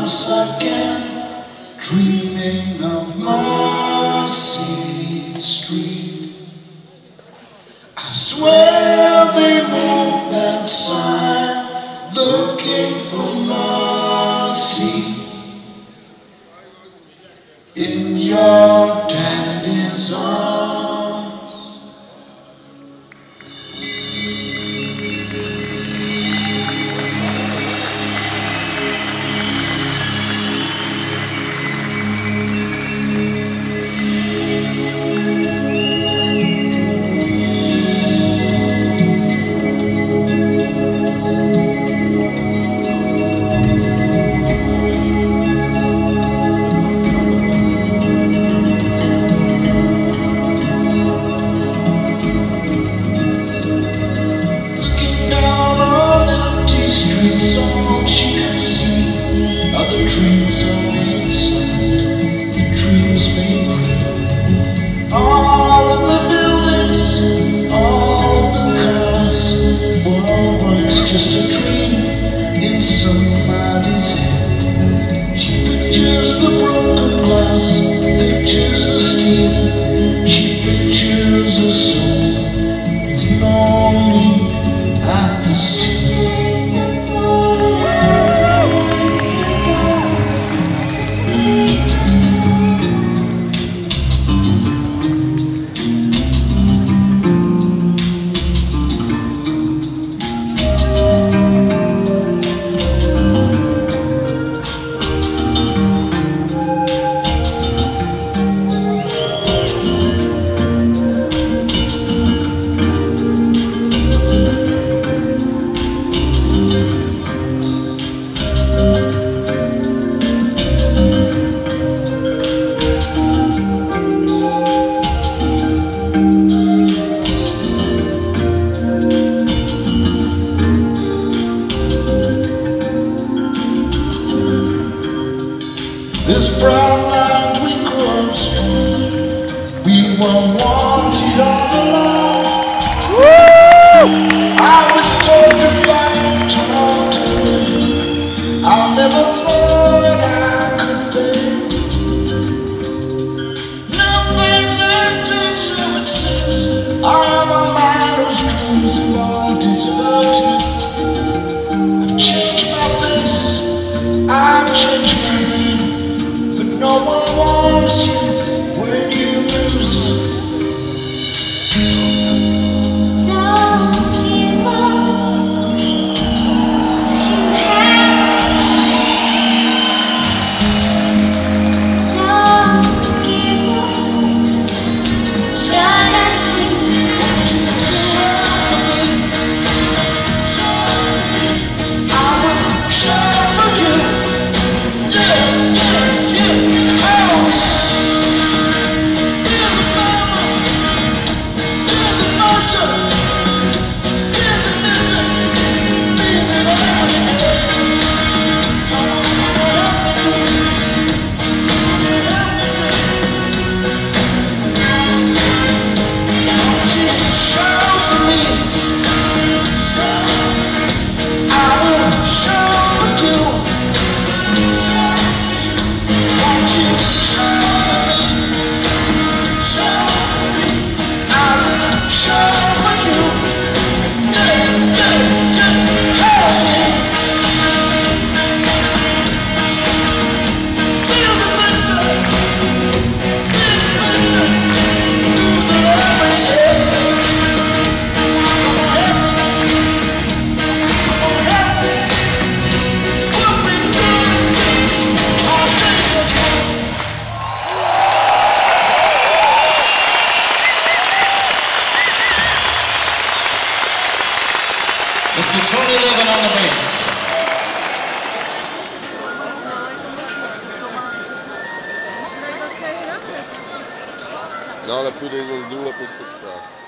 once again, dreaming of Marcy Street. I swear they moved that sign, looking for Marcy in your daddy's arms. Dreams are inside, the dreams made real. All of the buildings, all of the cars, world was just a dream in somebody's head. She pictures the broken glass, pictures the steel. She pictures a soul that's lonely at the sea. This brown land we grow strong. We were wanted all along. Woo! I was told to fight, told to win. I never thought I could fail. Nothing left, and so it seems. I am a man whose dreams are all deserted. I've changed my face, I've changed my name. No one wants you when you lose. Don't give up, 'cause you have. Don't give up. Shut up, I will show you. Yeah. Mr. Tony Levin on the bass. No, ale pójdę i z dół, po